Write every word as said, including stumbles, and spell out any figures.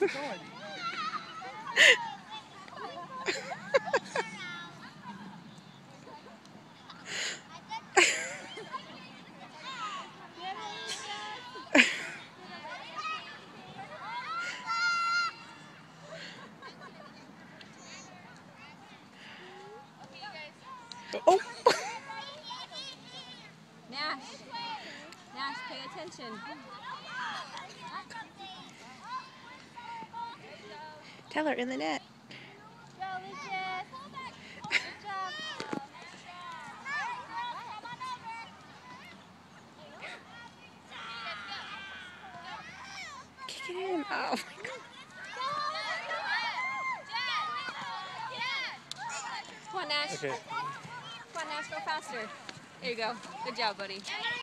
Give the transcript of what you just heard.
Oh! Nash. Nash, pay attention. Tell her in the net. Go, Lucas. Good job. Kick it in. Oh my God. Come on, Nash. Okay. Come on, Nash, go faster. There you go. Good job, buddy.